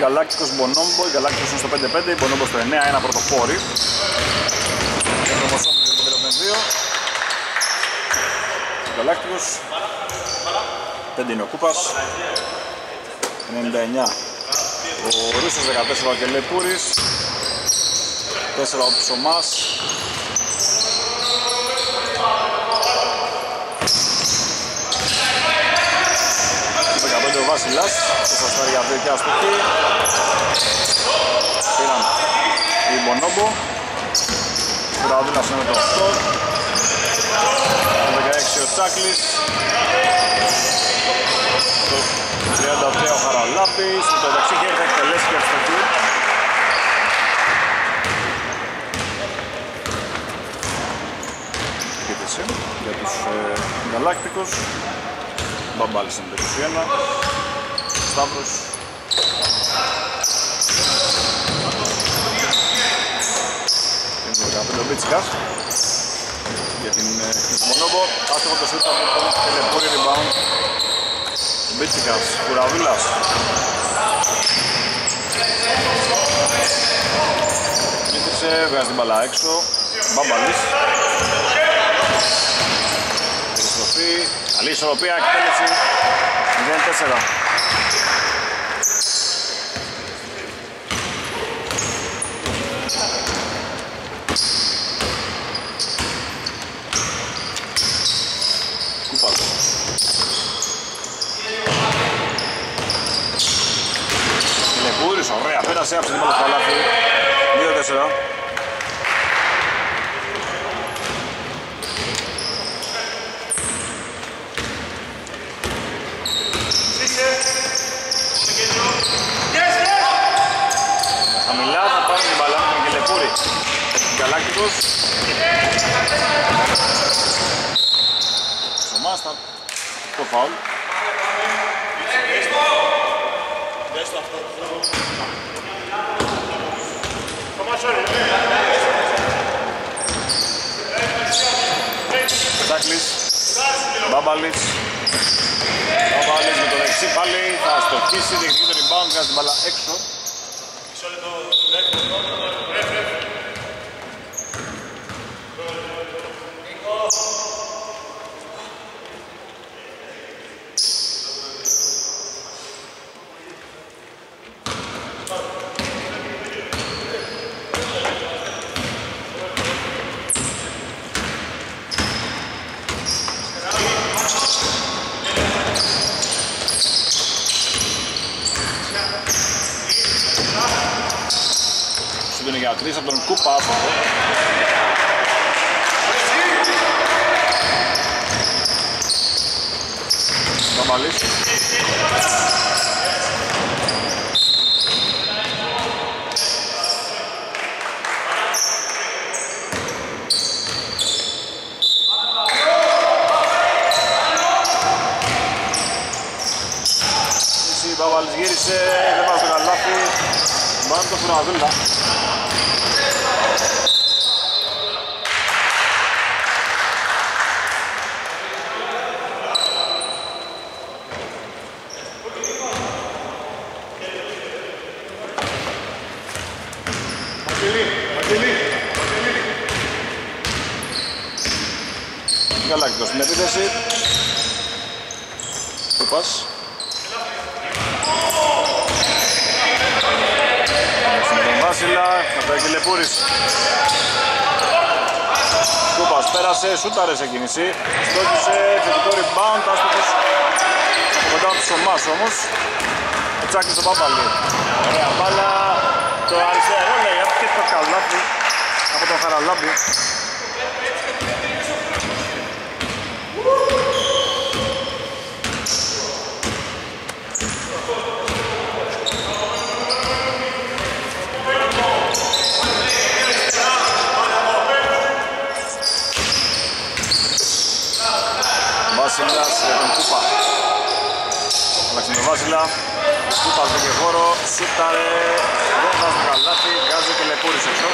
Γκαλάκτικος Μπονόμπο. Η Γκαλάκτικος είναι στο 5-5, η Μπονόμπο στο 9-1 πρωτοπόρη. Γκαλάκτικος 5 είναι ο Κούπας, 99 ο Ρούσος, 14 ο Κελεπούρης, 4 ο Ψωμάς, 15 ο Βασιλάς, 4 αστάρια 2 και αστοχή. Πήραν η Μπονόμπο, ο Ραδούλας είναι το 8, το 16 ο Τσάκλης, το 33 ο Χαραλάπης, με το δεξί χέρι θα εκτελέσει και αστοχή. Επίθεση για τους Γκαλάκτικους. Μπαμπάλης είναι το 21, Σταύρος. Είναι το 15 ο Μπίτσικας για την Μονόμπο. Άστοχο το σούτ από τον Τελεπούρη, rebound. Ο Μπίτσικας, Κουραβίλας. Λύθησε, βγάζει την μπαλά έξω. Μπαμπάλης. Περιστροφή. Καλή ισορροπία, εκτέλεση 0-4. Κούπας. Κελεπούρης, ωραία, πέρασε άψε την μπάλα στο καλάθι. 2-4. Χαμηλά θα πάρει την μπαλά με τον Κελεπούρη. Γκαλάκτικος. Ψωμάς θα το φάουλ. Τσάκλης. Μπάμπαλης. Μπάμπαλης με το δεξί πάλι θα στοχίσει, διεκδικεί το rebound, βγάζει την μπάλα έξω. Είναι για 3 από τον Κούπα. Μπαμπαλής. Μπαμπαλής γύρισε, δεν βάζει το καλάθι. Μπάνε το Φροναδούλα. Γκαλάκτικος στην επίθεση. Κούπας. Στον τον Βάσιλα, θα το Κελεπούρης. Κούπας πέρασε, σούταρε σε κίνηση. Στόχισε, θετικό rebound, άστοχος. Από κοντά του Ψωμάς όμως. Ο Τσάκης στον Παπαλή. Ωραία μπάλα. Το αριστερό λέει, και το καλάθι από τον Χαραλάμπη. Βασιλιάς για τον Κούπα. Αλλάξε τον Βάσιλα. Κούπας βρήκε χώρο, σούταρε, δεν βάζει το καλάθι, βγάζει και Λεπούρης έξω.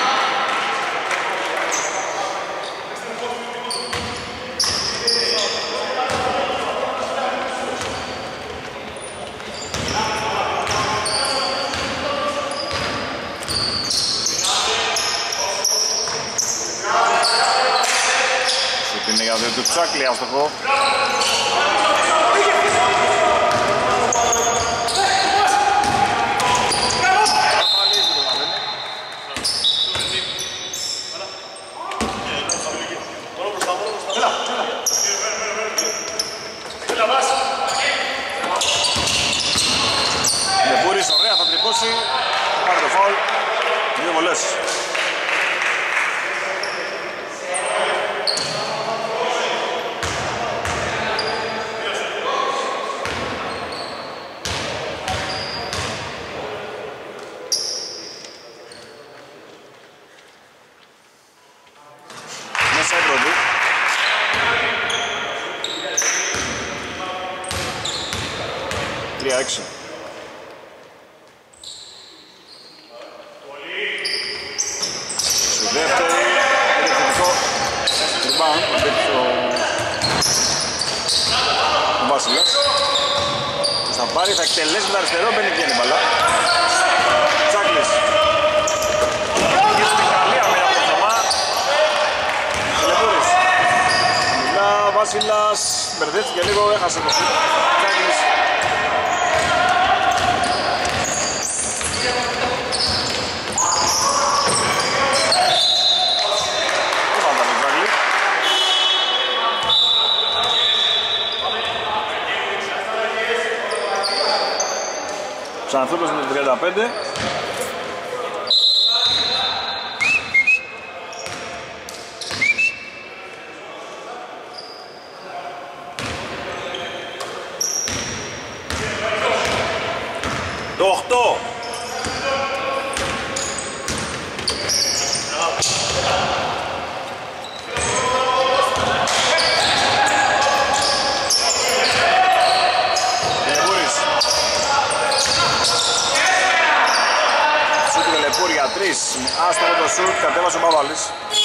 Είναι για δύο του Τσάκλι, άστοχο. Λεμπούρης, ωραία, θα τρυπώσει. Θα πάρει το φάουλ. Δύο βολές. Μέσα η πρώτη. Τρία έξι. Στη δεύτερη, επιθετικό rebound, ο Βασίλας. Θα πάρει, θα εκτελέσει με το αριστερό, μπαίνει βγαίνει μπαλά. Τσάκλης. Γύρω την καλή αμέρα από το θωμά. Λεμπούρης. Μιλά, Βασίλας, μπερδεύτηκε λίγο, έχασε το σουτ. Τσάκλης. Ξανθούπες με 35. Το 8. Για 3, άστο το σουτ, κατέβασε ο Παπαλής.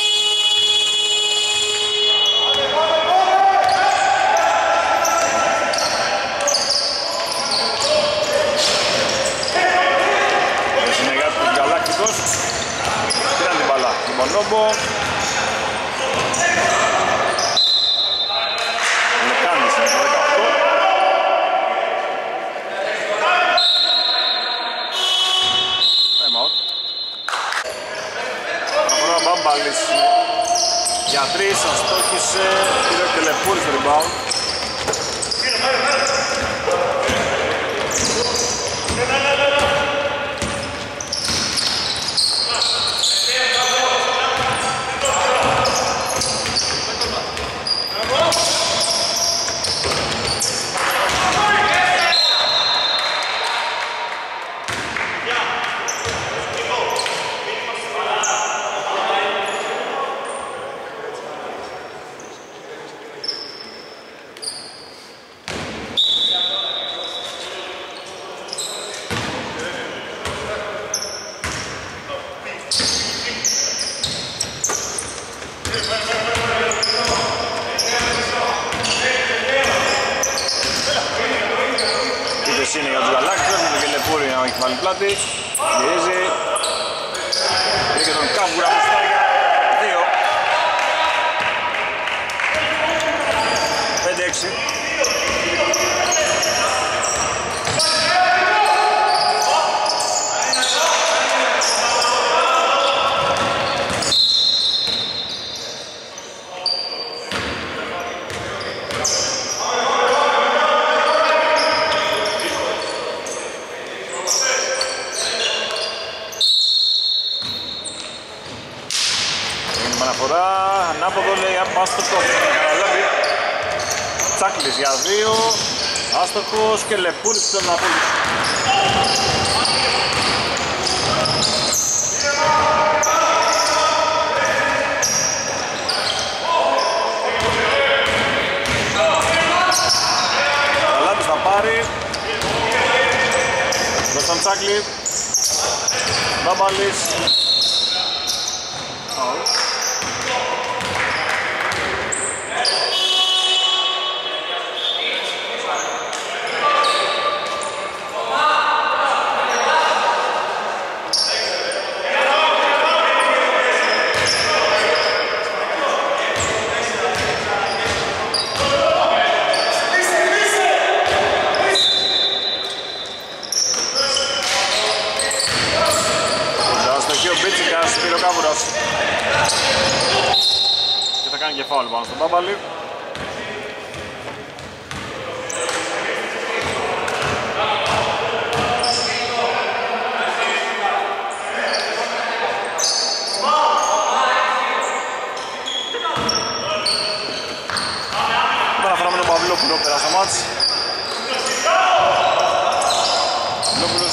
Συνεργάτη του Γκαλάκτικος. Πήραν την μπαλά, την Μπονόμπο. Λεκάνης είναι το 18. Μπάμπαλης για 3, αστόχησε, πήρε και Λεμπούρης στο rebound. Είναι για τους Γαλάκτες, με τον Κελεπούρη να έχει βάλει πλάτη. Γυρίζει. Πήρε και τον Κάμπουρα Μουστάγια. 2. 5-6. Ανάποδο λέει άστοχος, καταλάβει. Τσάκλης για 2, άστοχος και Λεμπούρης στον Ναπούλης. Καλάβης θα πάρει. Δώσ' τον Τσάκλη. Μπάμπαλης. Και θα κάνει και φάουλ πάνω στον Μπάμπαλη. Παυλόπουλο πέρασε το μάτς. Παυλόπουλος.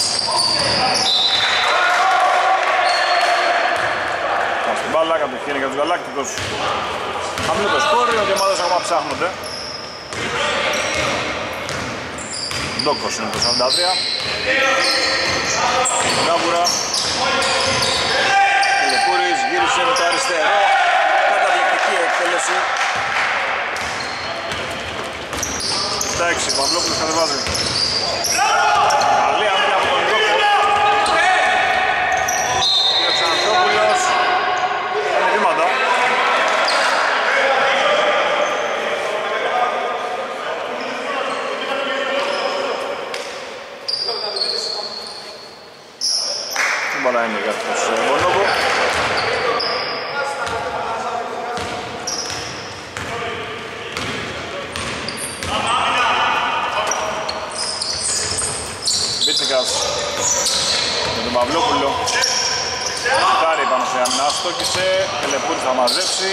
Πάμε στην μπάλα, κατοχήνει για τους Γαλάκτικους. Χαμηλό το σκόρ, οι ομάδες ακόμα ψάχνονται. Ντόκος είναι το 43. Γκάβουρα. Κιλεπούρης γύρισε με το αριστερό. Καταπληκτική εκτέλεση. Στα 6, ο Παυλόπουλος κατεβάζει. Καλή άμυνα από τον Ντόκο. Και ο Ξανθόπουλος. Είναι βήματα. Τι μπαλά είναι για τους Μπονόβο. Με τον Παυλόπουλο. Κάρι πάνω σε άμυνα, στόκισε. Κιλεπούρης θα μαζέψει.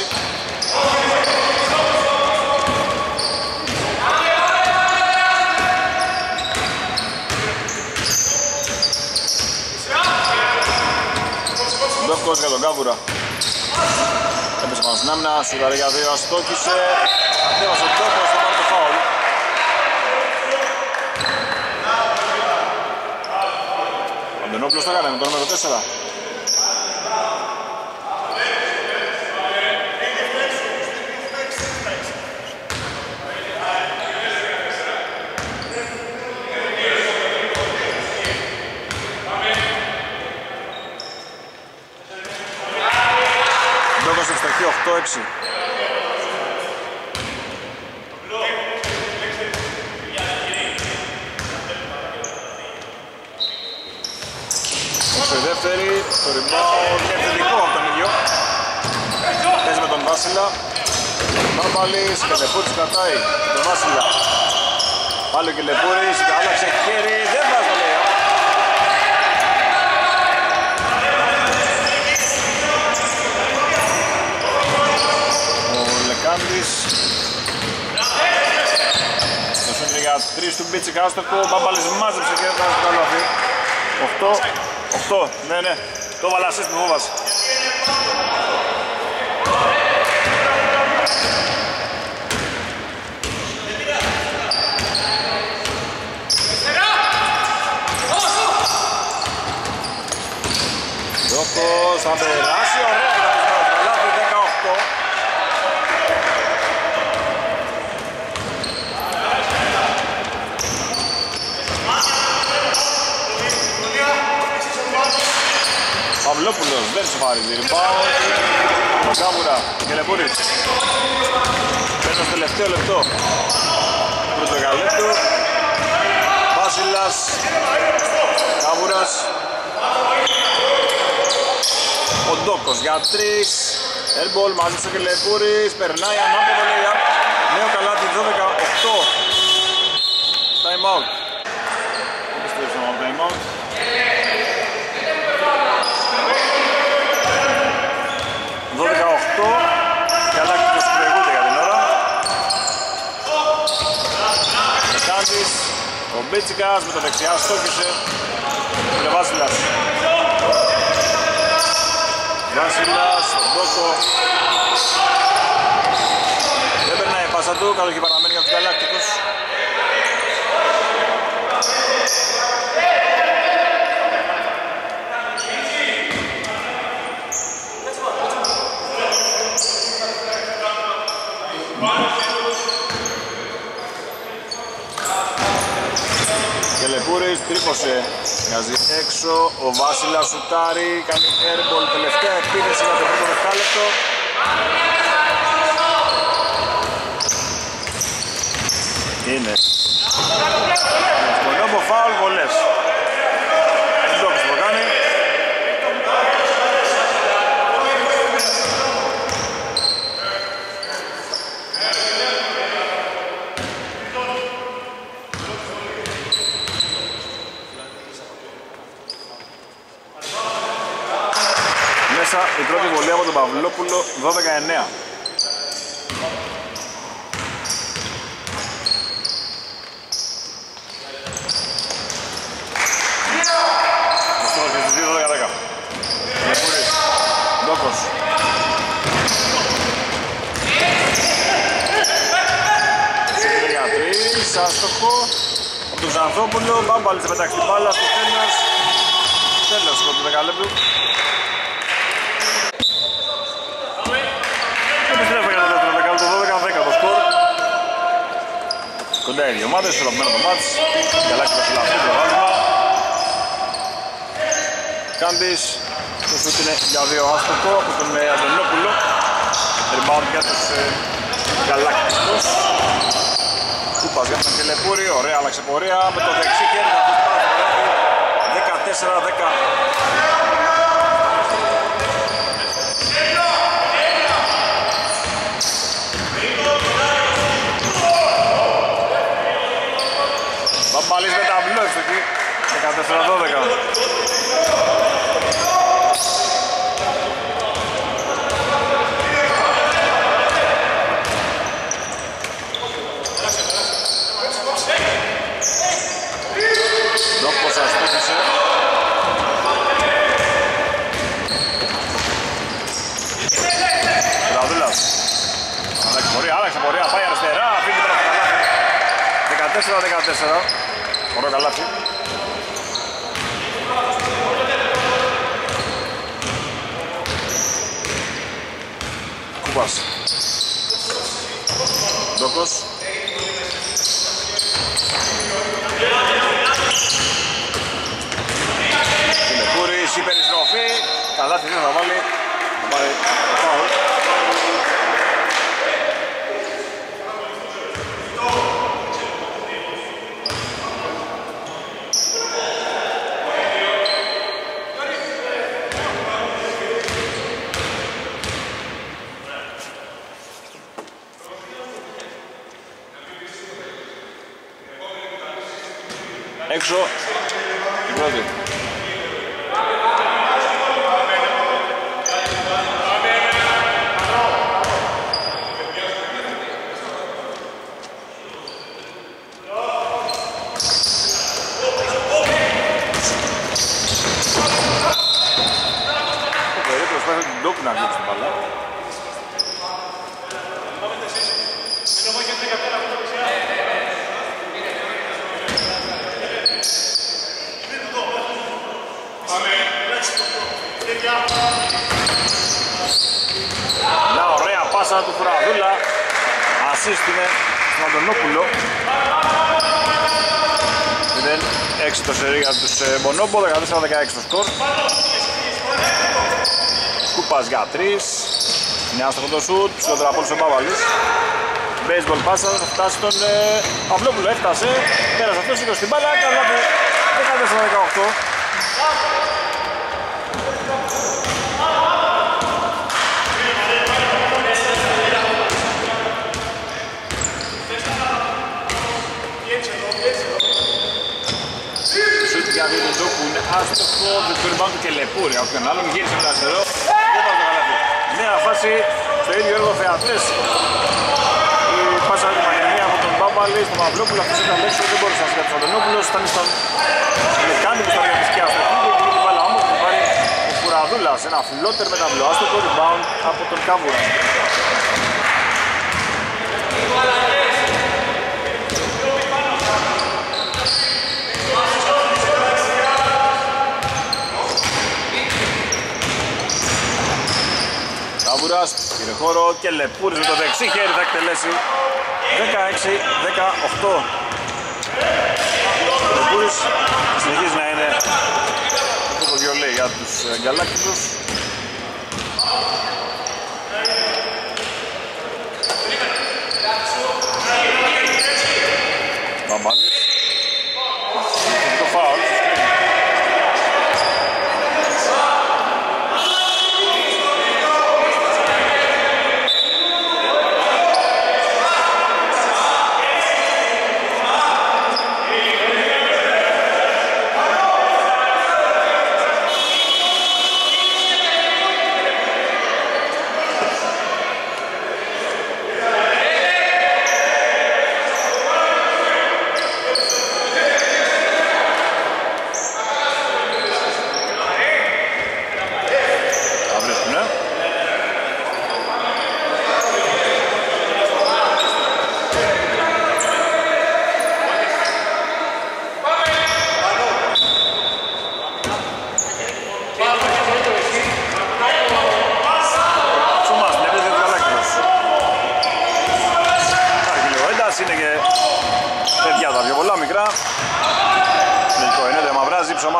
Ντόκος για τον Κάβουρα. Έπεσε πάνω στην άμυνα, σουτάρει για 2, αστόκισε. Αντέβασε ο Ντόκος, θα πάρει το φάουλ. Αντωνόπουλος το έκανε με το νούμερο 4. Ντόκος ευστοχή 8-6. Στο δεύτερη, το rebound και θετικό από τον ίδιο. Παίζει με τον Βάσιλα. Μπάμπαλης, Κιλεπούρης κρατάει τον Βάσιλα. Πάλι ο Κιλεπούρης, άλλαξε χέρι, δεν βάζει το λέει. Ο Λεκάνδης. Το σύνδρι για 3 του Μπίτσικα, άστοχο, ο Μπάμπαλης μάζεψε και βάζει το καλάθι. 8, ναι, το βάλα assist με φόβας. Ντόκος θα περάσει, ωραία ήταν το καλάθι, 18. Παυλόπουλος δεν σοφαρίζει, rebound. Κάβουρα, Κιλεπούρης. Παίρνει στο τελευταίο λεπτό. Προς το καλέτου. Βάσιλας. Κάβουρας. Ο Ντόκος για 3. Airball μαζί στο Κιλεπούρης. Περνάει ανάποδο λέει. Νέο καλάτι 12-8. Time out. Επιστρέψαμε από time out. Και Γαλάκτικος προηγούνται για την ώρα. Κάντης, ο Μπίτσικας με το δεξιά στόχισε. Και ο Βάσιλας. Βάσιλας, τον Ντόκο. Δεν περνάει η πάσα του, καλή παραμένει για τους Γαλάκτικους. Κιλεπούρης τρύπωσε, βγάζει έξω, ο Βάσιλας σουτάρει, κάνει airball, τελευταία επίθεση για το πρώτο δεκάλεπτο. Είναι Μονόμπο φάουλ, βολές. Δεν το κάνει. Παυλόπουλο 12-9. Ντόκος. Για τρεις, άστοχο από τον Ξανθόπουλο. Μπάμπαλης θα πετάξει την μπάλα στο τέλος. Τέλος του δεκαλέπτου. Επιστρέφω για το δεύτερο δεκαλέπτο, 12-10 το σκορ. Κοντά οι δύο ομάδες, ισορροπημένο το μάτς. Γαλάκι το φιλαφή, το βάζουμε. Κάντης. Το σούτ είναι για δύο άστοχο από τον Αντωνόπουλο. Rebound για τους Γαλάκτικους. Κούπας για τον Κελεπούρη, ωραία, άλλαξε πορεία με το δεξί χέρι θα αφήσει πάρα το βράδυ. 14-10. Μπαμπαλής με ταμπλό εκεί, 14-12. Ντόκος αστόχησε. Ραδούλας. Άλλαξε πορεία, πάει αριστερά, αφήνει τώρα στο καλάθι. 14-14. Ωραίο καλάθι. Κούπας. Ντόκος. Κιλεπούρης, η περιστροφή. Καλάθι δεν θα βάλει. Θα πάρει το φάουλ. Έξω η πρώτη. Το παιδί προσπάθησε την Ντόκου να βγει στην μπάλα. Μια ωραία πάσα του Φουραδούλα. Ασίστ είναι στον Αντωνόπουλο. 0-6 το σερί για τους Μπονόμπο, 14-16 το σκορ. Κούπας για 3. Είναι άστοχο το σουτ, ψηλότερα από όλους ο Πάβαλης. Baseball πάσα, θα φτάσει τον Παυλόπουλο, έφτασε. Πέρασε αυτός, σήκωσε την μπάλα, καλά που 14-18. Για τον Ντόκου είναι άστοχο, δεν το rebound του Κελεπούρη, όποιον άλλον γύρισε το αριστερό, δεν πάει το καλάθι. Νέα φάση στο ίδιο έργο θεατές. Η πάσα του Μαγενία από τον Μπάμπαλη στον Παυλόπουλο, αυτός ήταν έξω, δεν μπορούσε να σκέφτει ο Αντωνόπουλος, ήταν στον Λεκάνη που ήταν για τη σκιά αστοχή και την μπάλα όμως που πάρει ο Φουραδούλας, ένα φλότερ με ταμπλό, άστοχο rebound από τον Κάβουρα. Κάβουρας, πήρε χώρο και Λεπούρης με το δεξί χέρι θα εκτελέσει 16-18. Λεπούρης συνεχίζει να είναι το βιολέ για τους Γκαλάκτικους. Μπαμπάλης. Το φάουλ.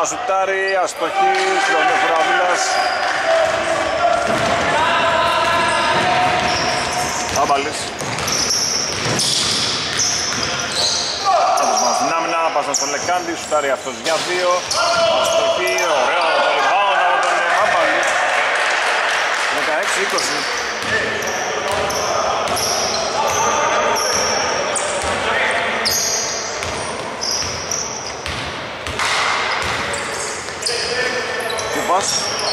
σουτάρει, αστοχή, χρονή ο Φουραβούλας. Άμπαλης. Έτος στην άμυνα, πάσα στον Λεκάντη, σουτάρει αυτός για 2. Αστοχή, ωραίο το rebound από τον Άμπαλη. 16-20. Κούπας.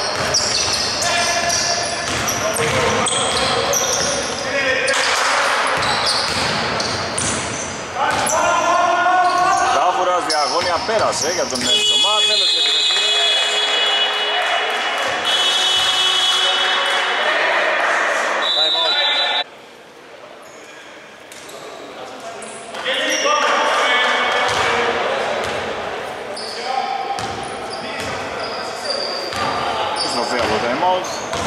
Τάφουρας διαγώνια πέρασε για τον Σωμά, τέλος και επιδετή. Time out. Στροφή από time out.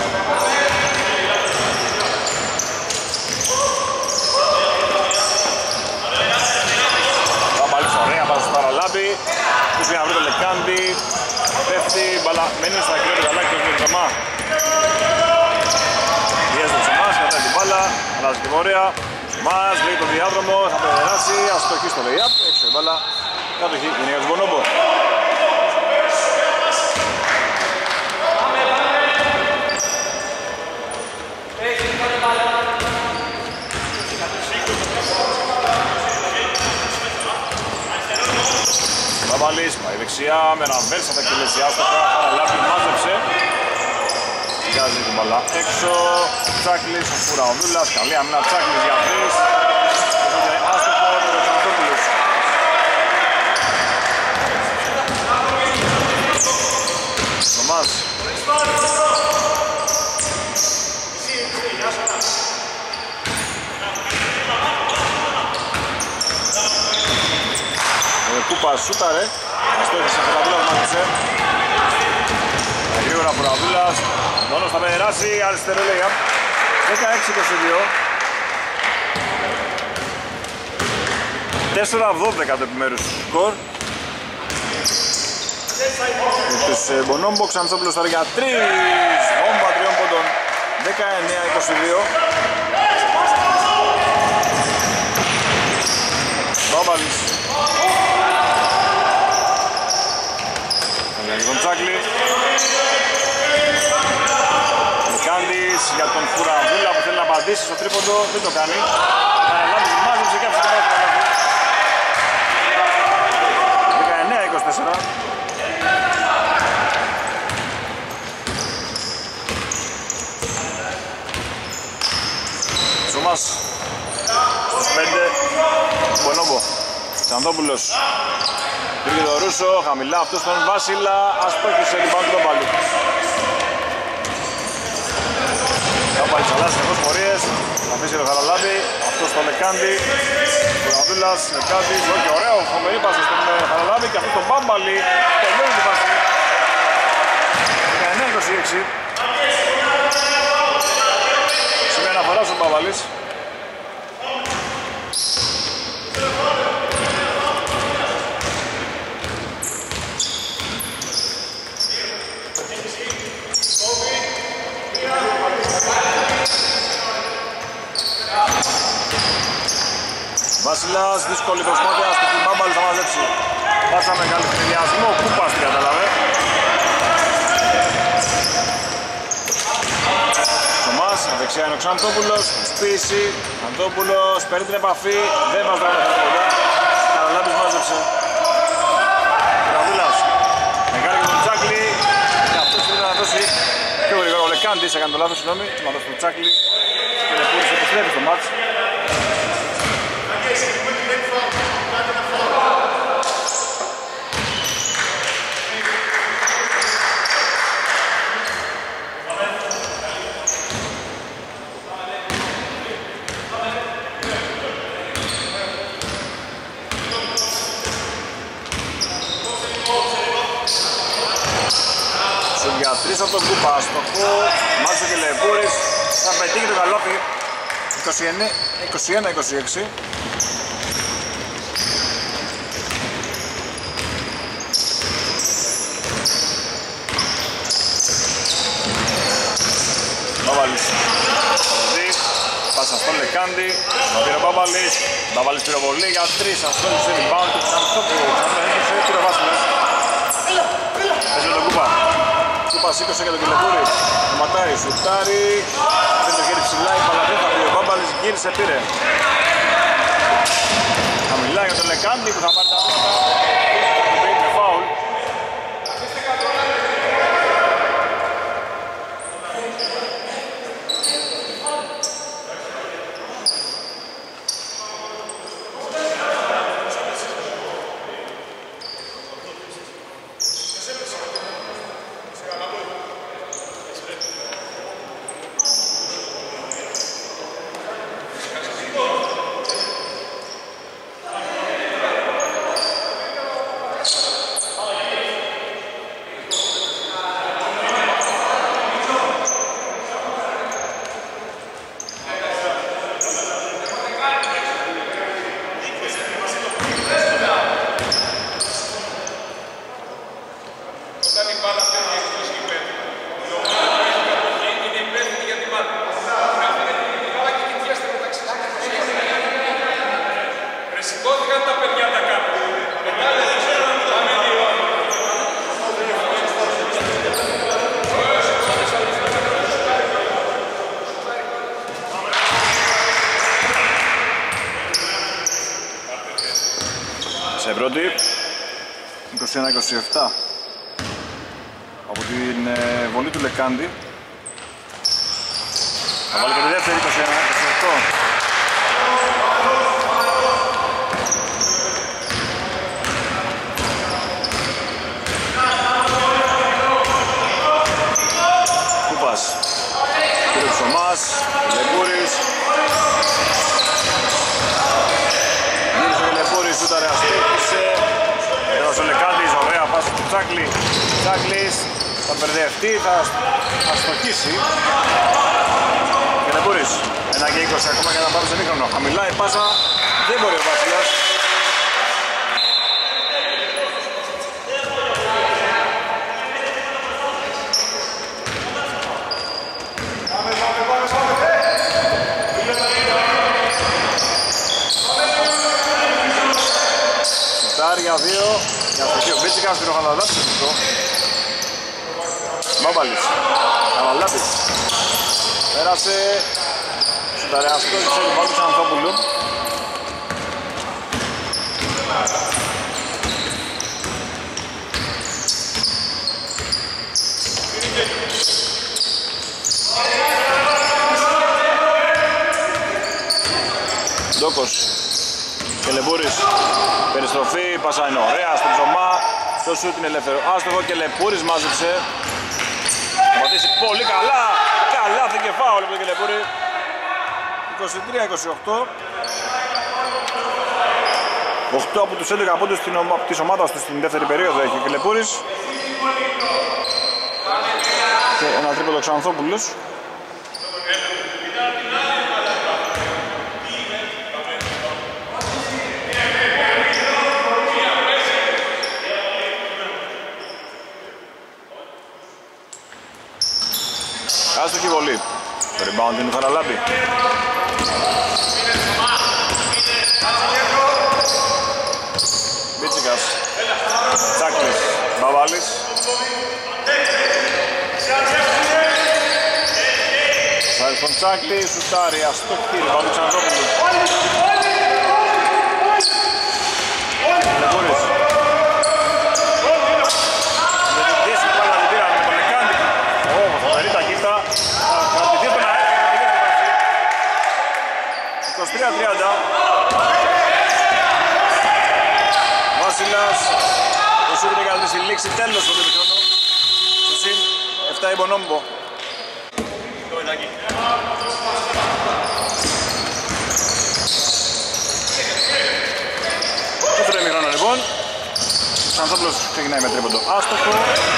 Πρέπει να βρει το Λεκάντη, πέφτει, μπαλά, μένει στα κυρία πεταλάκια του Σωμά. Πιέζει το Σωμάς, κρατάει την μπάλα, αλλάζει την πορεία. Σωμάς, βρει το διάδρομο, θα περάσει, αστοχή στο lay-up, έξω η μπάλα, κατοχή, είναι για τον Μπονόμπο. Βαλής, πάει δεξιά, με ένα βέρσα θα εκτελέσει άστοχα, Χαραλάπη μάζεψε. Βγάζει την μπαλά έξω, Τσάκλης, ο Φουραοδούλας, καλή άμυνα Τσάκλης για 3. Άστοχο, το Ρεξανθόπουλος. Σωμάς. Κούπας σούταρε, αστόχησε ο Φουραβούλας, μάθησε. Γρήγορα Φουραβούλας, μόνος θα περάσει, αριστερό lay-up. 16-22. 4-12 το επιμέρους σκορ. Τους Μπονόμπο, Ξανθόπουλος τώρα για 3. Βόμβα 3 πόντων. 19-22. Μπάμπαλης. Για τον Τσάκλη. Λεκάντης για τον Φουραβούλα που θέλει να απαντήσει στο τρίποντο, δεν το κάνει. Καραλάβης μάζεψε και άφησε το πρώτο. 19-24. Σωμάς στους 5. Μπονόμπο. Ξανθόπουλος. Πήγε το Ρούσο, χαμηλά αυτός τον Βάσιλα, αστόχησε rebound του Παπαλού. Κάπαλης αλλάζει νεκός πορείες, θα αφήσει το Χαραλάμπη, αυτός τον Λεκάντη, Φουραβούλας, Λεκάντης, όχι ωραίο, φοβερή πάσα στον Χαραλάμπη και αυτό τον Μπάμπαλη, τελειώνει την πάση. 19-26. Σημαίνει αναφορά στον Μπάμπαλης. Βασιλάς, δύσκολη προσπάθεια, στο Μπάμπαλη θα μαζέψει. Πάσα μεγάλη φιλιασμό, Κούπας την καταλαβέ. Σωμάς, δεξιά είναι ο Ξανθόπουλος, σπίση, Ξανθόπουλος, παίρνει την επαφή, δεν βάζει το άλλο κοντά. Καραλάμπης μάζεψε. Καραβούλας, μεγάλη για τον Τσάκλη, και αυτός θέλει να δώσει πιο γρήγορα. Ο Λεκάντης έκανε το λάθος, συγγνώμη, να δώσει τον Τσάκλη και ο Λεπούρης επιστρέφει στο μάτς. Για 3 από τον Κούπα, στοχό, Μάτσο και Λεπούρης, θα πετύχει το καλόπι. 21-26. πάσα στον Λεκάντη, τον πήρε ο Μπάμπαλης. Μπάμπαλης πυροβολή για 3, αστόχησε rebound του Ξανθόπουλου. Ξανθόπουλος έδωσε, πήρε ο Βάσιλας. Παίζει τον Κούπα. Κούπα σήκωσε για τον Κελεπούρη. Ματάρι, σουτάρι. Φέρνει το χέρι ψηλά, η μπάλα δεν θα πει. Ο Μπάμπαλης γύρισε, πήρε. Χαμηλά για τον Λεκάντη που θα πάρει τα βήματα. Του πήρε φάουλ. Σε πρώτη 21-27 από την βολή του Λεκάντη. Θα βάλει και τη δεύτερη 21-28. Κούπας, πήρε ο Ψωμάς, Λεμπούρης. Γύρισε ο Λεμπούρης, σούταρε, αστήχησε. Έδωσε ο Λεκάντης, ωραία πάσα του Τσάκλη. Τσάκλης θα μπερδευτεί, θα αστοχίσει. Και Λεμπούρης, 1 και 20 ακόμα για να πάμε σε μήχρονο. Χαμηλά η πάσα, δεν μπορεί ο Βασιλιάς. Για 2, για το 2 Μπίτσικας, πήρε ο Χαλαλάπης αυτό. Μπάμπαλης, Χαλαλάπης. Πέρασε, σουταρεαστό, ξέρει πάνω του Ξανθόπουλου. Ντόκος και Λεμπούρης. Περιστροφή, πάσα είναι ωραία στον Ψωμά. Το σούτ είναι ελεύθερο. Άστοχο και Λεμπούρης μάζεψε. Θα πατήσει πολύ καλά. Καλά και φάουλ από τον Κελεπούρη. 23-28. 8 από τους 11 πόντους της ομάδας του στην δεύτερη περίοδο έχει ο Κελεπούρης. Και ένα τρίποντο Ξανθόπουλος. Άστοχη βολή. Το rebound είναι του Χαραλάμπη. Μπίτσικας. Τσάκλης. Μπαβάλης. Σάρι στον Τσάκλη. Σουτάρι. Αστοχή. Rebound του Ξανθόπουλου. Λεμπούρης. Κρατηθεί τον αέρα και κρατηθεί τον πάση. 23-30. Βάσιλας. Το σούτ είναι καλή στη λήξη. Τέλος του ημιχρόνου. Στο συν 7 η Μπονόμπο. Δεύτερο ημιχρόνο λοιπόν. Ο Ξανθόπουλος ξεκινάει με τρίποντο άστοχο.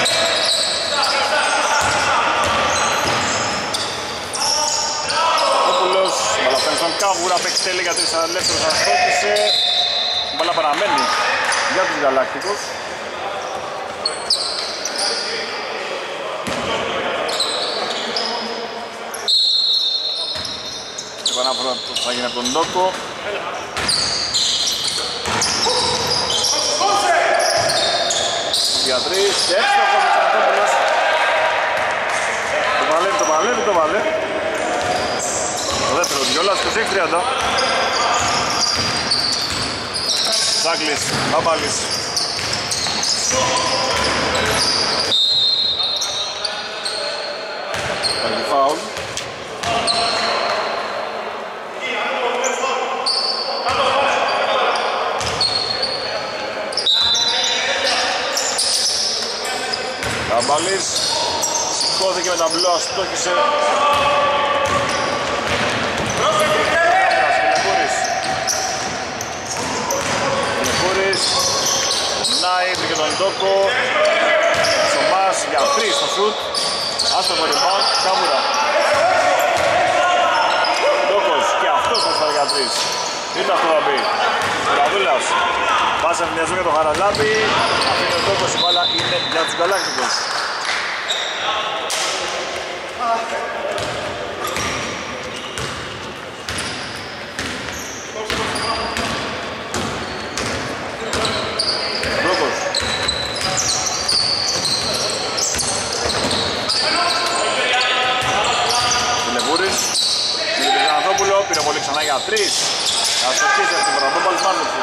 Στον Κάβουρα παίξει για 3 ελεύθερος, αστόχησε. Η μπάλα παραμένει για τους Γαλάκτικους. επανάφορα θα γίνει από τον Ντόκο. Για τρεις, και εύστοχος ο Τσανατόπουλος. Το βάλε. Το δεύτερο κιόλας, 26-30. Τσάκλης, Μπάμπαλης. Πάλι φάουλ. Μπάμπαλης. Σηκώθηκε με τα μπλό, αστόχησε. Κιλεπούρης. Νάι, βρήκε τον Ντόκο. Σομάς για 3 στο σουτ. Άστοχο rebound, Κάμουρα. Ντόκος και αυτός θα σφάρει για 3. Είτε αυτό θα μπει. Ραβούλας. Πάσα ευνοιασμό για τον Χαραλάμπη. Αφήνει ο Ντόκος, η μπάλα είναι για τους Γκαλάκτικους. Πήρε πολύ ξανά για 3. Θα στοχίσει αυτή την φορά, τον πάλι μάζεψε.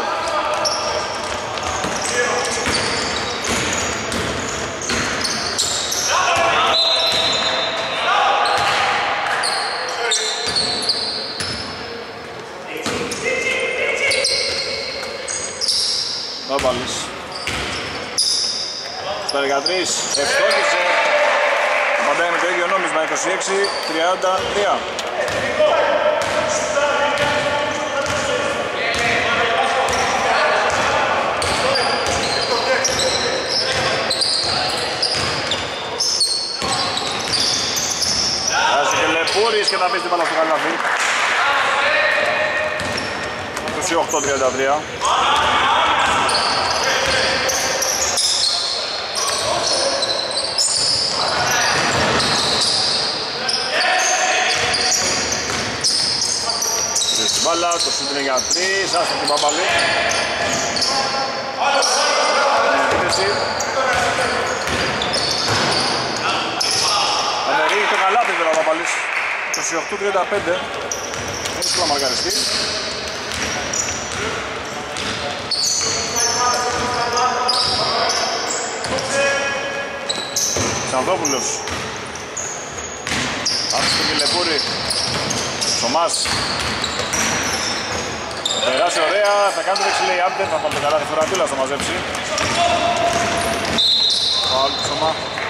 Μπάμπαλης. Στο 13, ευστόχησε. Απαντάει με το ίδιο νόμισμα, 26-33. Κιλεπούρης και θα πει την μπάλα στο καλάθι. 28-33. Στην μπάλα, το σούτ είναι για 3, άστο την Μπαμπαλή. Επίθεση. Ανερίγει το καλάθι τώρα ο Μπαμπαλής. 28-35. Έχει να μαργαριστεί. Ξανδόπουλος. Άφησε τον Κιλεπούρη. Σομάς. Περάσει ωραία, θα κάνει το δεξιλέι άπτε, θα πάμε καλά τη φορατούλα θα μαζέψει. Φάουλ του Σωμά.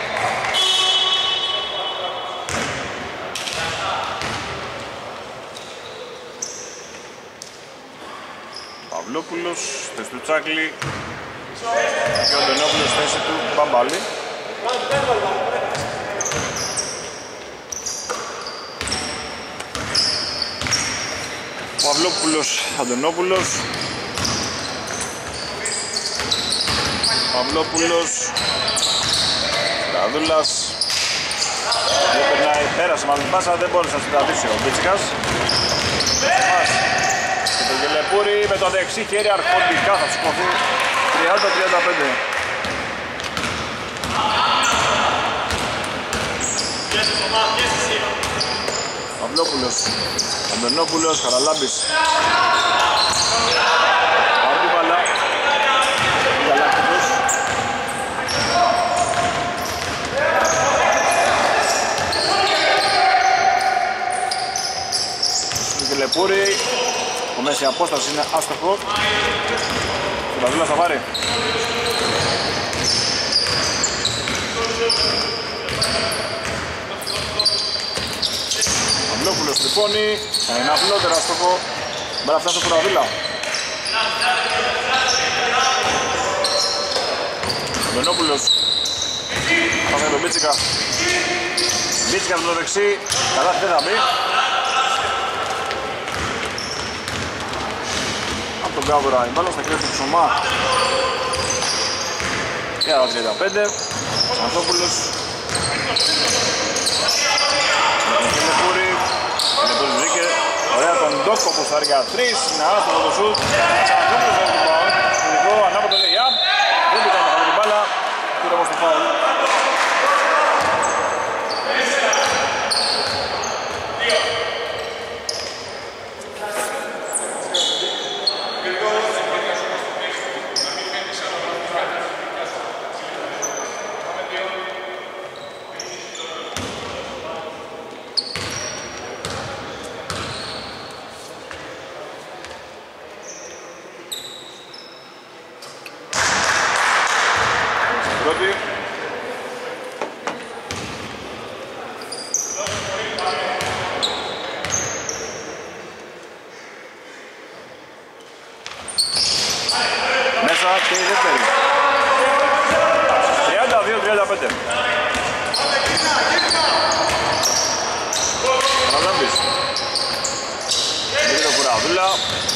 Παυλόπουλος, θέση του Τσάκλη και ο Ντενόπουλος θέση του Μπαμπάλη. Παυλόπουλος, Αντωνόπουλος. Παυλόπουλος. Ραδούλας. Δεν περνάει, πέρασε μάλλον πάσα, δεν μπόρεσε να συγκρατήσει ο Μπίτσικας. Και το Κιλεπούρη με το δεξί χέρι αρχοντικά θα σηκωθεί 30-35. Παυλόπουλος, Αντωνόπουλος, Χαραλάμπης. Πάρει την μπάλα. Γαλάκτικος. Στον Κιλεπούρη. Ο μέση απόσταση είναι άστοχο. Ο Παδούλας θα πάρει. Παυλόπουλος τρυπώνει, κάνει ένα απλότερο άστοχο. Μπράβο φτάσει στο Πουραδούλα. Ο Μπενόπουλος. Πάμε τον Μπίτσικα. Μπίτσικα στο δεξί, καλά δεν θα μπει. Από τον Κάβουρα, η μπάλα στα κρύα του Ψωμά. Και άλλα 35. Ξανθόπουλος. Κιλεπούρη βρήκε, ωραία το Λόκο που στάρει για 3, είναι άστοχο το σουτ. Ξαναδόπλος δεν του πάω. Ειδικό ανάποδο λέει up. Δεν του κάνει την μπάλα. Πήρε όμως το φάουλ. Και η δεύτερη 32-35. Παραλάμπης Μίλητο Κουραδούλα.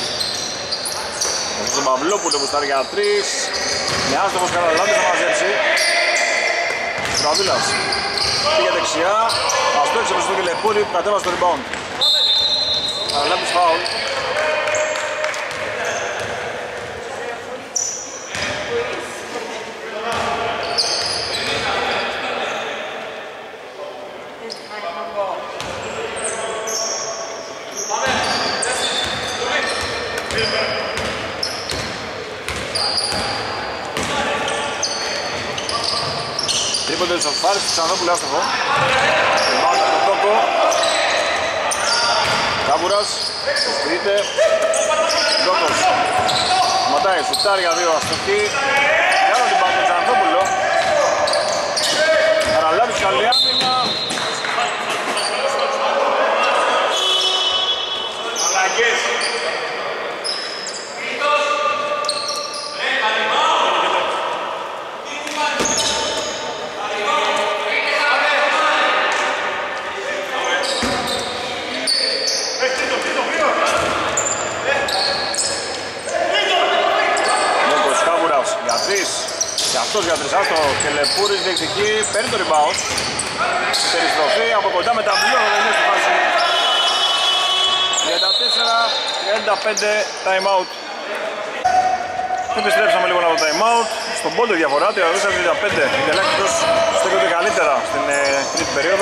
Ο Παυλόπουλο που στάρει για 3. Με άστοχος Καραλάμπης θα μαζέψει. Κουραδούλας πήγε δεξιά. Αστόχισε προς τον Κελεπούρη που κατέβασε το rebound. Καραλάμπης φάουλ. Τρίποντο της Οσφάρης του Ξαναδόπουλου άστοχο. Μάουτα τον Τόκο. Κάβουρας. Σπυρείται. Τόκος. Ματάει σουτάρει για 2 αστοχή. Κάνω την πάνω του Ξαναδόπουλο. Καραλάβης καλή άμυνα. Αλλαγές. Και αυτός για τρισάστο Κελεπούρης διεκδικεί, παίρνει το rebound. Περιστροφή από κοντά με τα βιβλία θα είναι στη φάση. 34-35 time out. Επιστρέψαμε λίγο από το time out. Στον πόντο διαφορά, 34-35. Η Γκαλάκτικος στέκονται καλύτερα στην τρίτη περίοδο.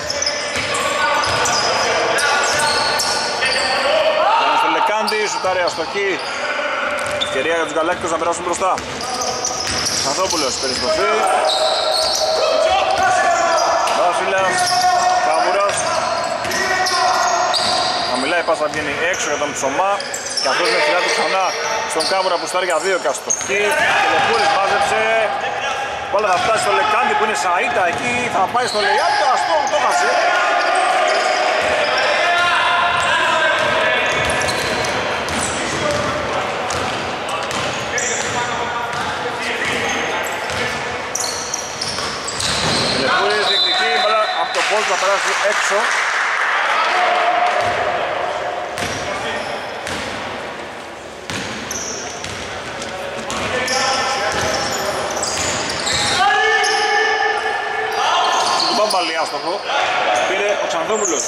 Στο Λεκάντι, σουτάρει αστοχή. Ευκαιρία για τους Γκαλάκτικος να περάσουν μπροστά. Ανθόπουλος, περιστροφή. Βάσιλας, Κάβουρας. Χαμηλά η πάσα βγαίνει έξω για τον Ψωμά. Και αυτός με φυλά του ξανά στον Κάβουρα που στάρει για 2 καστοχή. Κελεπούρης μάζεψε. Όλα θα φτάσει στο Λεκάντι που είναι Σαΐτα εκεί. Θα πάει στο Λεϊάπ, το αστό το χασε. Πώς θα περάσει έξω. Του Μπαμπαλή άστοχο. Πήρε ο Ξανδόπουλος.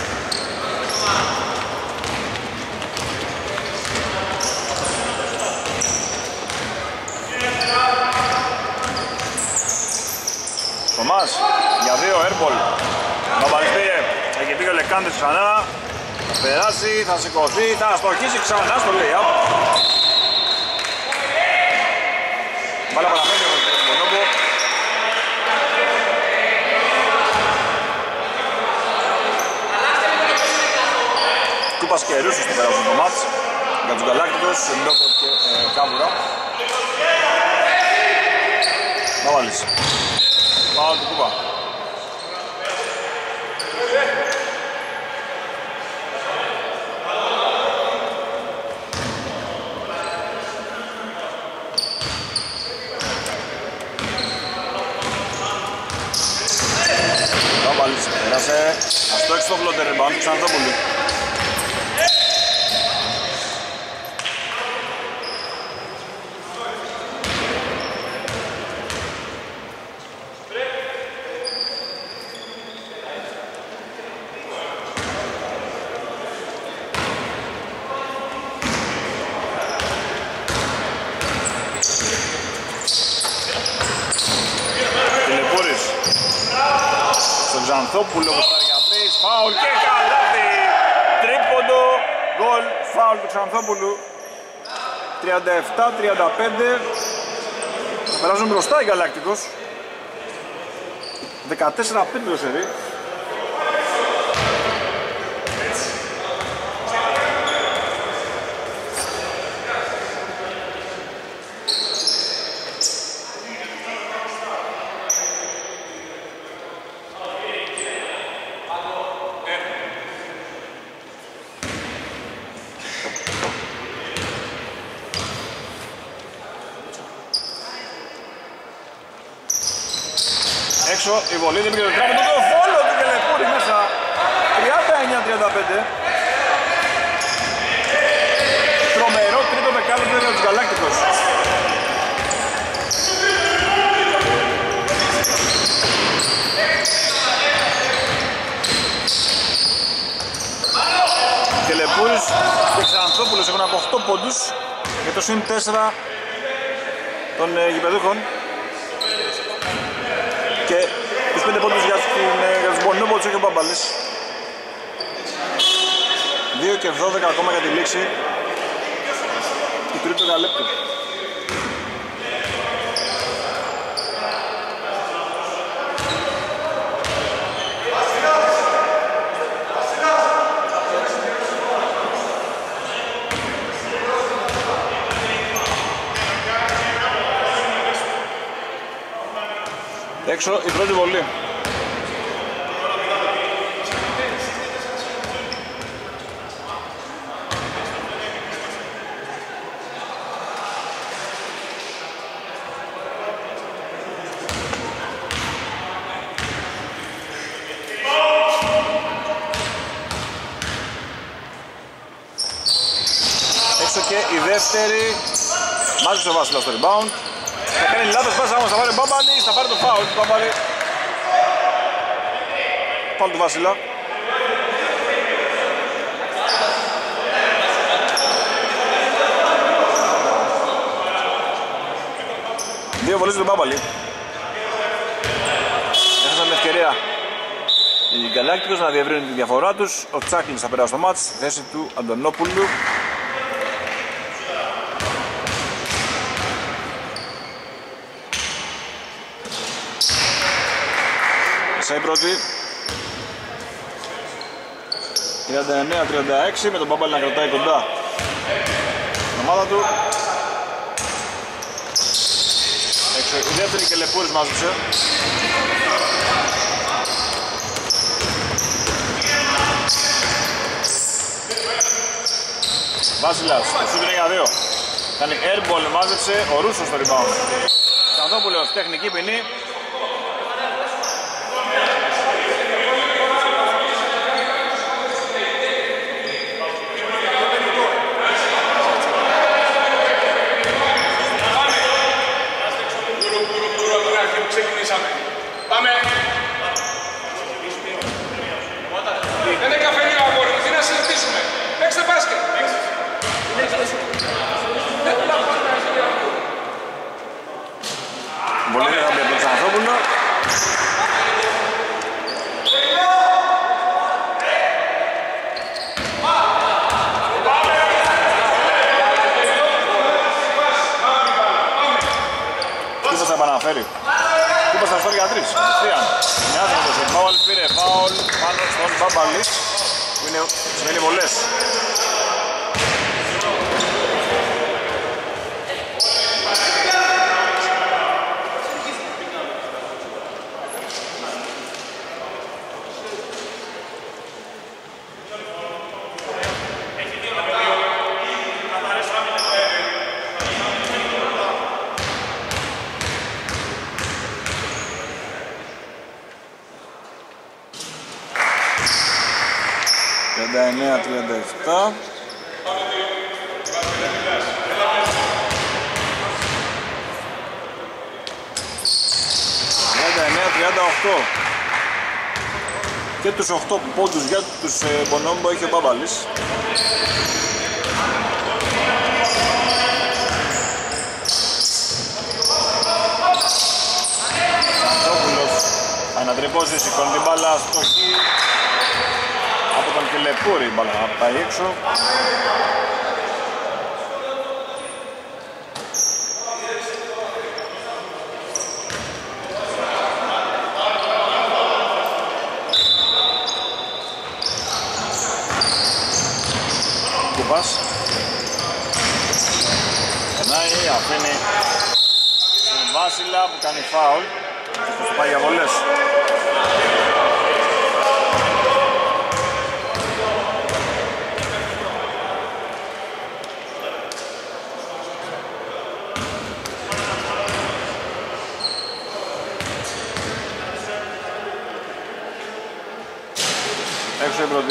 Θωμάς για 2 airball. Μπαμπαλής πήγε, έχει πήγε ο Λεκάντης ξανά. Θα περάσει, θα σηκωθεί, θα αστοχίσει ξανά στο lay-up. Μπάλα παραμένει όμως τον Μπονόμπο. Κούπας και Ρούσος το περάσουν το μάτς για τους Γκαλάκτικους, Ντόκο και Κάβουρα. Μπαμπαλής. Πάω του Κούπα. Μπαμπαλής πέρασε. Ας το έξω το φλότερ rebound του Ξαναδόπουλου. Ξανθόπουλο που στάρει για 3, φάουλ και καλάθι! Τρίποντο, γκολ, φάουλ του Ξανθόπουλου. 37-35. Θα περάσουν μπροστά οι Γκαλάκτικος. 14-5 το σερί. Η βολή δεν πήγε το τράπεζο, το φόλο του Κελεπούρη μέσα. 39-35. Τρομερό τρίτο δεκάλεπτο για τους Γκαλάκτικος. Κελεπούρης και Ξανθόπουλος έχουν από 8 πόντους για το συν 4 των γηπεδούχων. Και τους 5 πόντους για τους Μπονόπολους έχει ο Μπάμπαλης. 2 και 12 ακόμα για τη λήξη του τρίτου δεκαλέπτου. Έξω η πρώτη βολή. Έξω και η δεύτερη. Μάζεψε ο Βασίλας στο rebound. Θα κάνει λάθος πάσα όμως, θα πάρει ο Μπάμπαλης, θα πάρει το φάουλ του Μπάμπαλη. Φάουλ του Βασίλα. Δύο βολές του Μπάμπαλη. Έχασαν την ευκαιρία οι Γκαλάκτικος να διευρύνουν τη διαφορά τους. Ο Τσάκλινς θα περάσει στο μάτς, στη θέση του Αντωνόπουλου. Η πρώτη 39-36 με τον Μπάμπαλη να κρατάει κοντά την ομάδα του. Έξω η δεύτερη Κελεπούρης μάζεψε. Βάσιλας, το σούτ είναι για 2. Κάνει airball, μάζεψε ο Ρούσος στο rebound. Ξανθόπουλος, τεχνική ποινή. Πάμε! Δεν είναι καφέ λίγο αγόρι, τι να συζητήσουμε. Παίξτε μπάσκετ. Πολύ θα μπει από τον Ξανθόπουλο. Τι θα επαναφέρει. Κούπας θα στέλνει για 3, κατευθείαν. Μοιάζει με το σουτ. Μπάμπαλης πήρε φάουλ πάνω στον Μπάμπαλη που είναι σημαίνει βολές. Νέα 37. Και τους 8 πόντους για τους Μπονόμπο έχει ο Μπάμπαλης. Αντώνοπουλος πάει να Πατρυπώση σηκώνει την μπάλα στο χ. Από τον Κελεπούρη η μπάλα να πάει έξω. Κούπας. Περνάει, αφήνει τον Βάσιλα που κάνει φάουλ. Θα πάει για βολές. Έξω η πρώτη.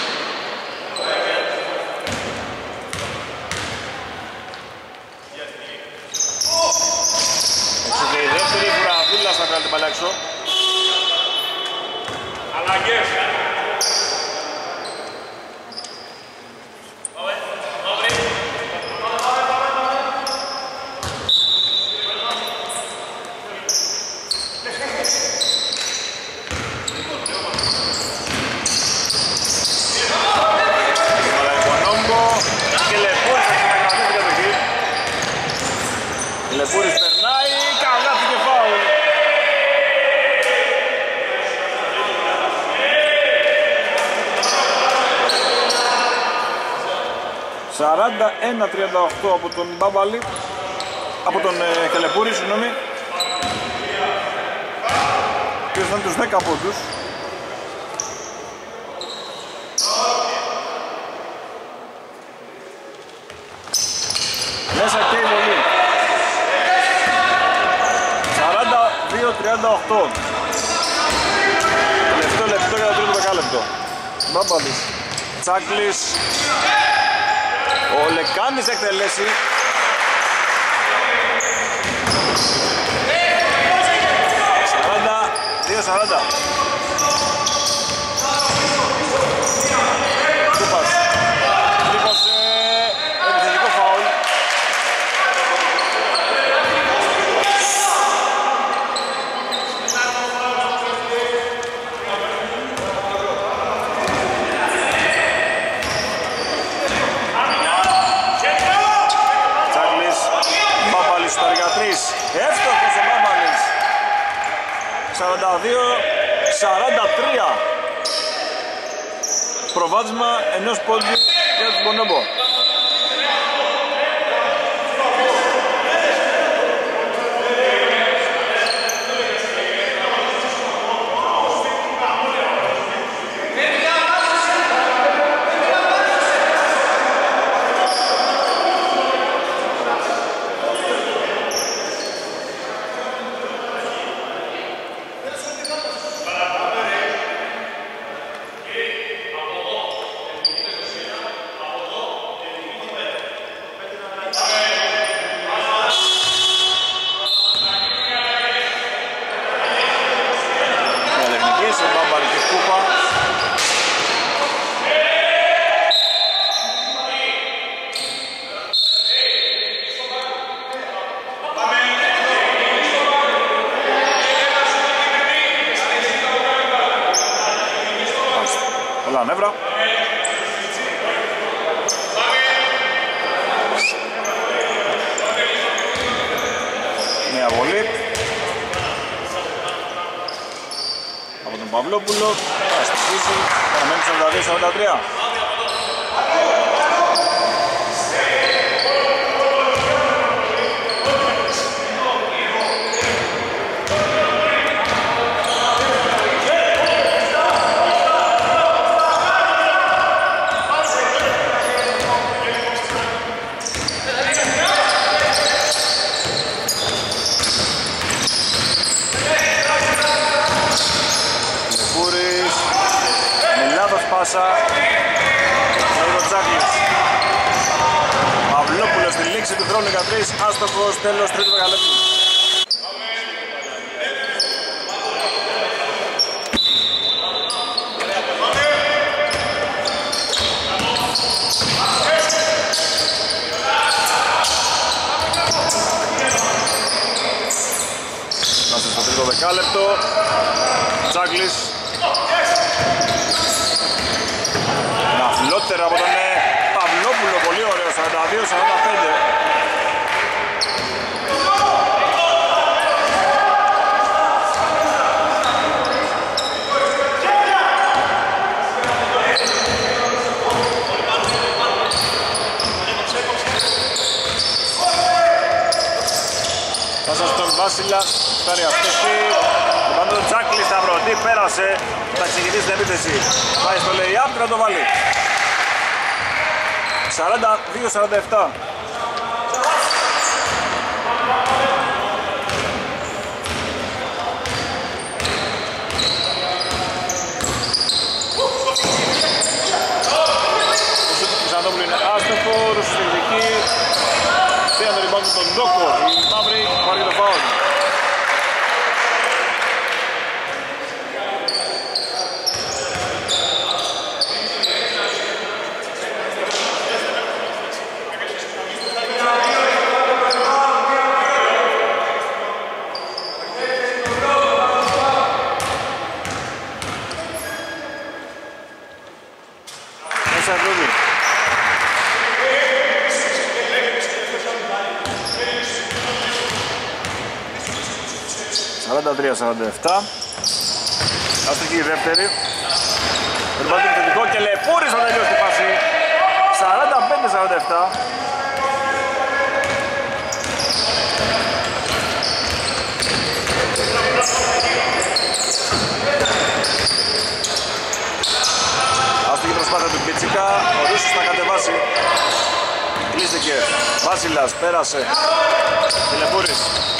Έξω και η δεύτερη, Βραβούλας θα κάνει την μπάλα έξω. Αλλαγές. Λεπούρης περνάει, καλάθι και φάουλ. Σαράντα 1-38 από τον Μπάμπαλη, από τον Κελεπούρη, συγγνώμη. Και ήταν τους 10 πόντους. Μέσα και η βολή. 42-38. Τελευταίο λεπτό για το τρίτο δεκάλεπτο. Μπάμπαλης, Τσάκλης. Ο Λεκάνης εκτελέσει. 42-40. Κούπας. Τρύπωσε. Επιθετικό φάουλ. Εύστοχος ο Μπάμπαλης. 42-43. Προβάδισμα ενός πόντου για τους Μπονόμπο. Νεύρα. Νέα βολή από τον Παυλόπουλο. Θα στοιχίσει. Παραμένει 42-43. Παυλόπουλος στη λήξη του χρόνου 13, άστοχος, τέλος τρίτου δεκαλέπτου. Στο τρίτο δεκάλεπτο. δεκάλεπτο. Τσάγκλης. Ένα φλότερο από τον Παυλόπουλο, πολύ ωραίο, 42-45. Πάσα στον Βάσιλα, φτάρει αστοχή. Πάνω τον Τσάκλι Σταυρωτή, πέρασε. Θα ξεκινήσει την επίθεση. Πάει στο lay-up και να το βάλει. 42-47. Ο Ξανδόπουλου είναι άστοχο, ρωσιστελική. Πήραν το rebound τον Ντόκο, η μαύρη πάρει το φάουλ. Μέσα Ρούδη. ...43-47. Αστική η δεύτερη. Περπάτει το θετικό και Λεπούρης θα τελειώσει τη φάση. 45-47. Αστική προσπάθεια του Πιτσικά. Ο Ρούσος να κατεβάσει. Κλείστηκε. Βάσιλας πέρασε. Και Λεπούρης.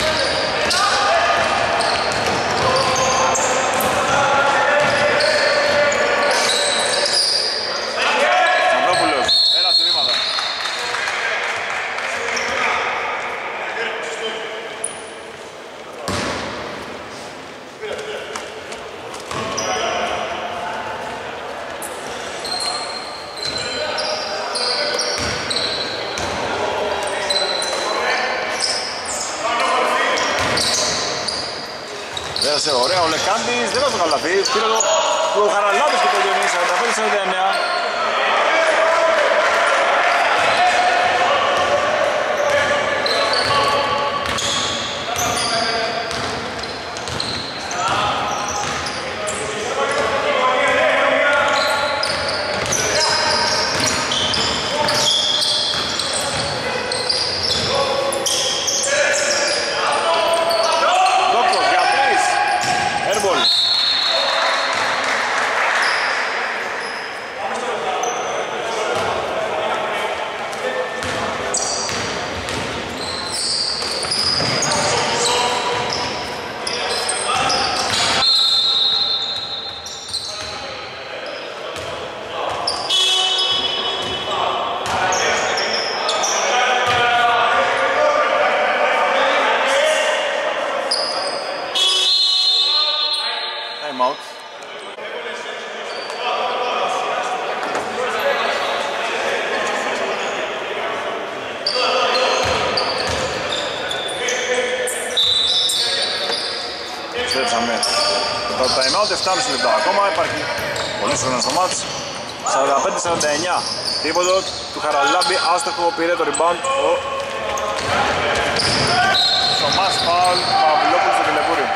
Πέρασε ωραία ο Λεκάντης, δεν βάζει το καλαθί, πήρε το Χαραλάμπης και το τελειώνει 45-49. Επιστρέψαμε το time out, 7,5 λεπτά ακόμα, υπάρχει πολύ χρόνο στο μάτς. 45-49, τίποτο του Χαραλάμπη, άστοχο, πήρε το rebound ο Σωμάς Φάουλ, Παυλόπουλος στο Τηλεπούρι.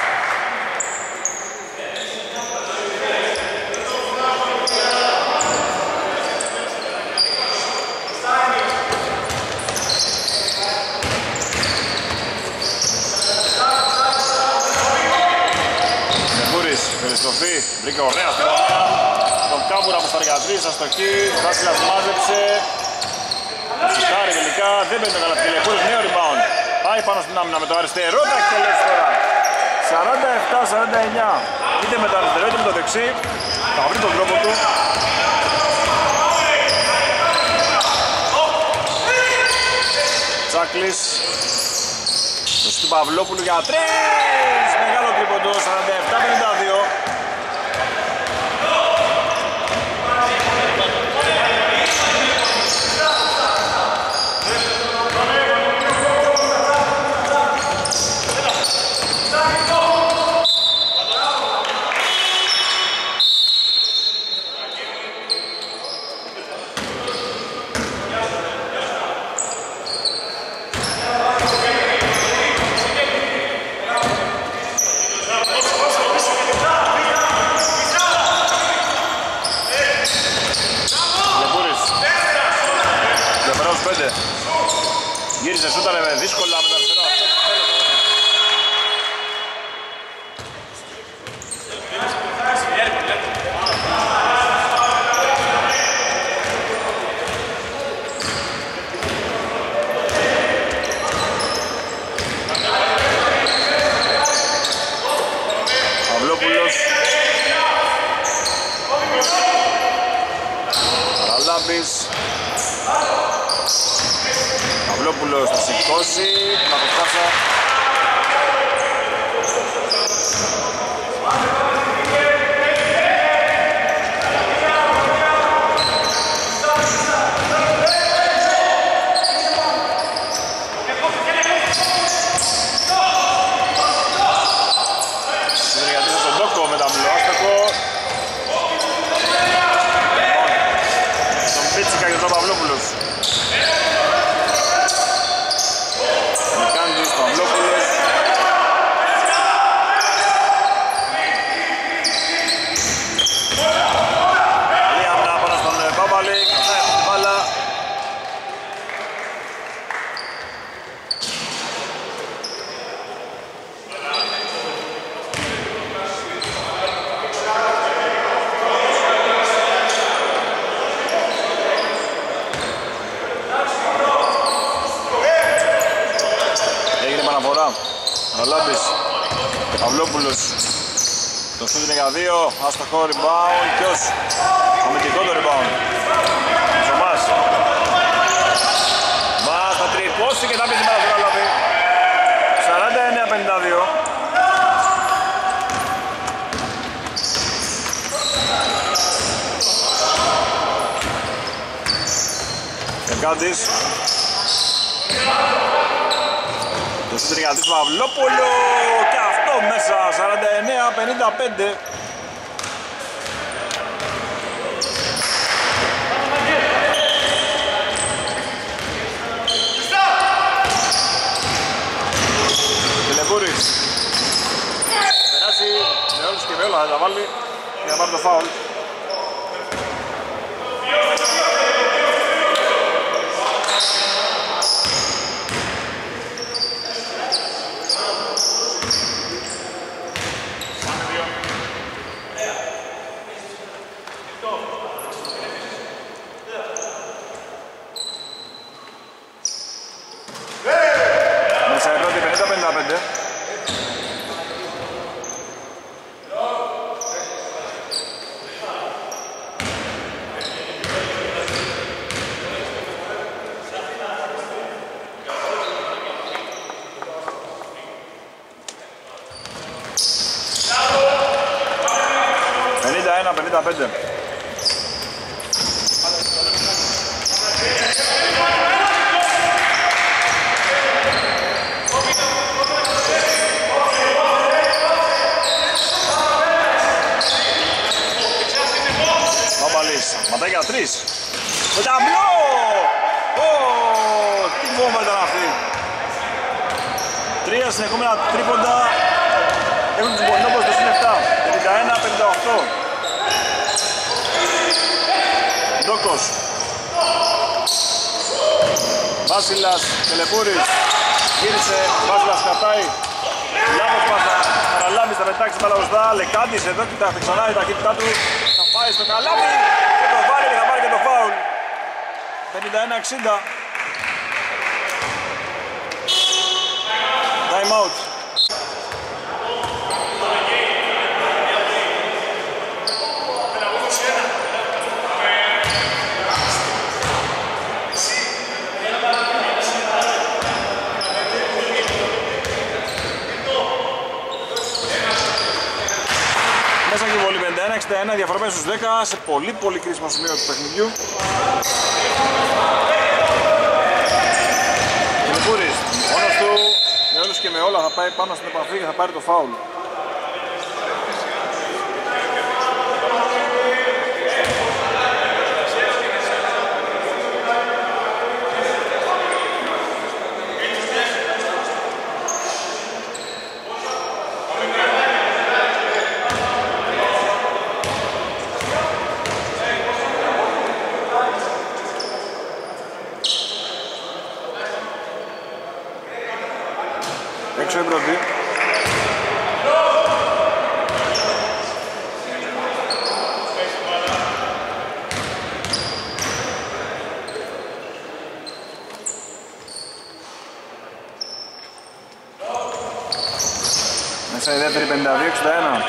Περιστροφή, βρήκε ωραία στην ομάδα. Τον Κάμπουρα από Σταργατρής, αστοχή, Βάσιλας μάζεψε. Σουτάρει τελικά, δεν παίρνει το καλαθί. Λεπούρης, νέο rebound. Πάει πάνω στην άμυνα με το αριστερό, τα εκτελέσει τώρα. 47-49. Είτε με το αριστερό είτε με το δεξί. Θα βρει τον τρόπο του. Τσάκλης. Το του Παυλόπουλου για 3. Μεγάλο τρίποντο, 47-52. 25. Γύρισε, σούταρε με δύσκολα με τα αριστερά. Παυλόπουλος. Καραλάμπης. Παυλόπουλος θα σηκώσει, να το φτάσα. Συνεργατήσα τον Τόκο με τα μπλοάστακο. Τον Πίτσικα και τον Παυλόπουλος. Παυλόπουλος. Καλή άμυνα πάνω στον Παύαλη, κρατάει αυτή την μπάλα. Καραλάμπης, Παυλόπουλος. Το σούτ είναι για 2, άστοχο rebound. Ποιος? Αμυντικό το rebound. Ζωμάς. Μας θα τρυπώσει και θα πει την πάρα στο Καραλάμπη. 49-52. Κερκάτης. Το συντριγιατής Παυλόπουλο και αυτό μέσα, 49-55. Τηλεπούρης. Περάσει με όλους και με όλα, θα τα βάλει για να πάρει το φάουλ. Μέσα η πρώτη 50-55. Ματάει για 3. Με ταμπλό! Τι βόμβα ήταν αυτή. 3 συνεχόμενα τρίποντα. Έχουν τους Μπονόπος το συν 7. 51-58. Ντόκος. Βάσιλας, Τελεπούρης. Γύρισε, Βάσιλας κρατάει. Λάθος πάσα. Καραλάμπης θα πετάξει μπάλα μπροστά. Λεκάντης εδώ, κοιτάξτε ξανά η ταχύτητά του. Θα πάει στο Καλάβι. Και το βάλει και θα πάρει και το φάουλ. 51-60. Time out. Μέσα και η βολή 51-61, διαφορά στους 10 σε πολύ κρίσιμο σημείο του παιχνιδιού. Κιλικούρης, μόνος του, με όλους και με όλα θα πάει πάνω στην επαφή και θα πάρει το φάουλ. έξω η πρώτη. Μέσα η δεύτερη 52-61.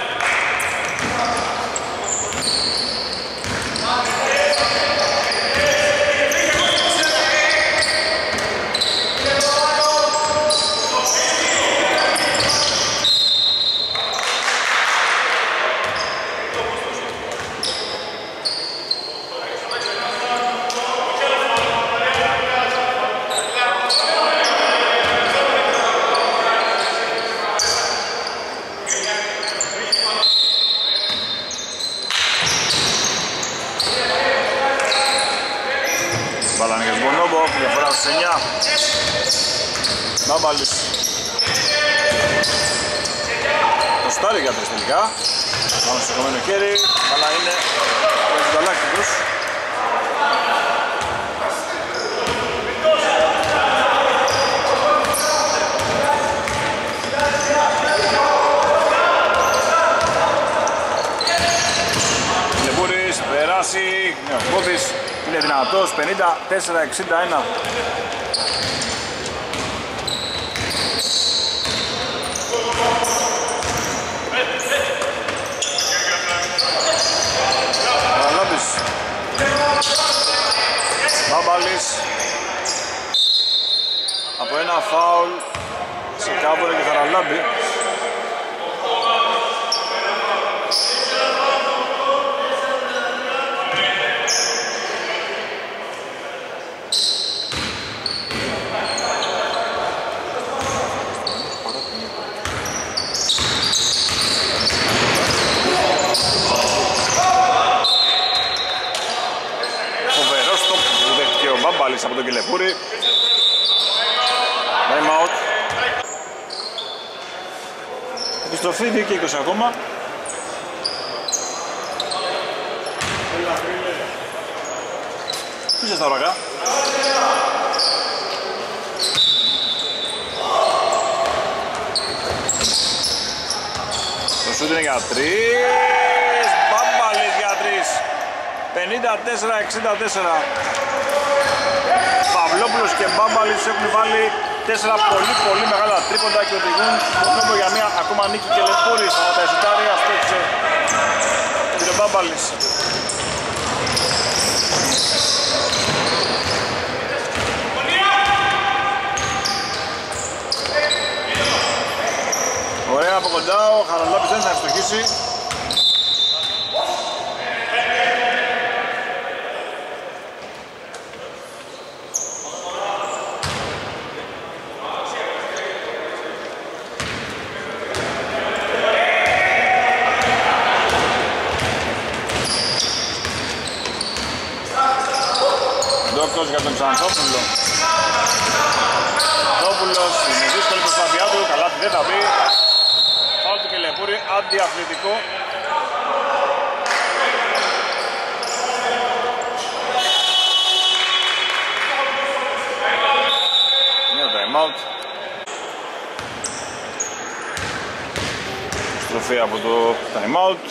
Μπάμπαλης. Το στάρι για τρεις τελικά. Πάμε στο κομμένο χέρι. Καλά είναι. Με την ταλάκη τους. Λεμπούρης, περάσει. Ο Κώδης είναι δυνατός. 54-61. Μπάμπαλης από ένα φάουλ σε Κάμπορα και Χαραλάμπη. Μπάμπαλης από τον Κελεπούρη. Time out. Επιστροφή 2 και 20 ακόμα. Πού είσαι στα ωρακά. Το σούτ είναι για 3. Μπάμπαλης για 3. 54-64. Παυλόπουλος και Μπάμπαλης έχουν βάλει 4 πολύ μεγάλα τρίποντα και οδηγούν τον νόμο για μια ακόμα νίκη. Και Λεπούρης από τα εσυτάρια στόχισε τον Μπάμπαλης. Ωραία από κοντά, ο Χαραλάμπης δεν θα ευστοχίσει. Δόκτος για τον Ξανθόπουλο. Ξανθόπουλος είναι δύσκολη προσπάθειά του, καλά τη δεν θα μπει. Φάουλ του Κελεπούρη, αντιαθλητικό. Νέο time out. Στροφή από το time out.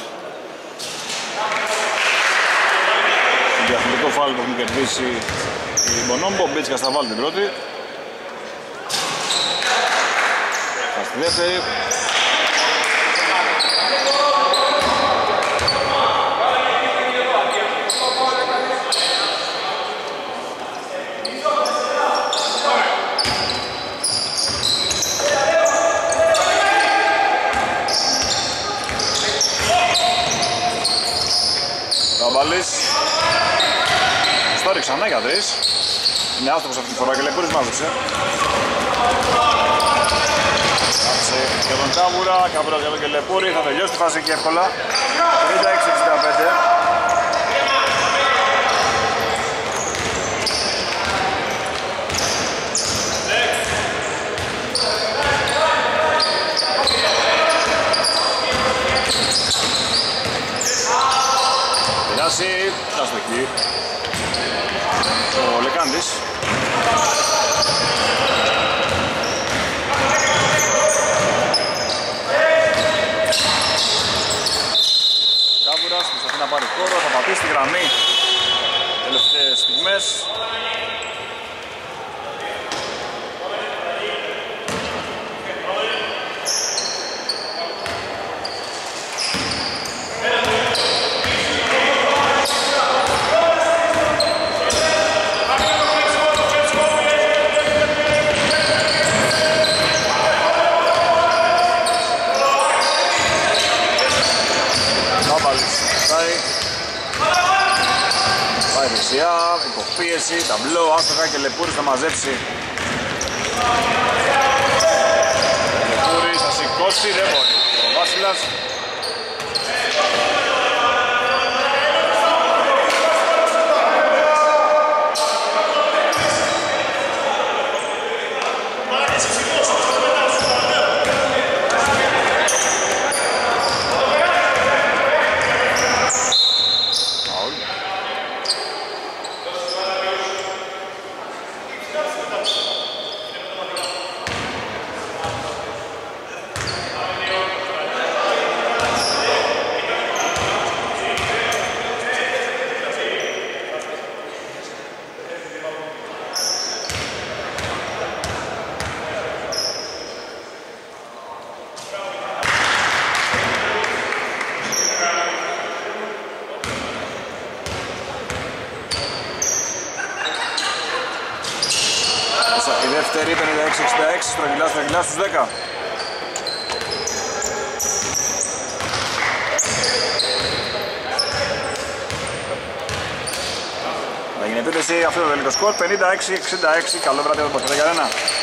Διαφορετικό φάουλ που έχουν κερδίσει η Μπονόμπο, ο Μπίτσικας θα βάλει την πρώτη. Θα στη δεύτερη. Μπάμπαλης. Στόρι ξανά για 3. Είναι άστοχος αυτή τη φορά και Λεπούρης μάζεψε. Κάτσε για τον Κάβουρα, Κάβουρας για τον Κελεπούρη, θα τελειώσει τη φάση και εύκολα. 56-65. Περάσει, αστοχή. Ο Λεκάντης. τις στιγμές. Πάει δεξιά, υποπίεση, ταμπλό, άστοχα και Λεπούρης θα μαζέψει. Λεπούρης θα σηκώσει, δεν μπορεί. Ο Βάσιλας. Η δεύτερη 56-66, στρογγυλά στους 10. Θα γίνει επίθεση, αυτό το τελικό σκορ 56-66. Καλό βράδυ από το Πασχετά Γιάννενα.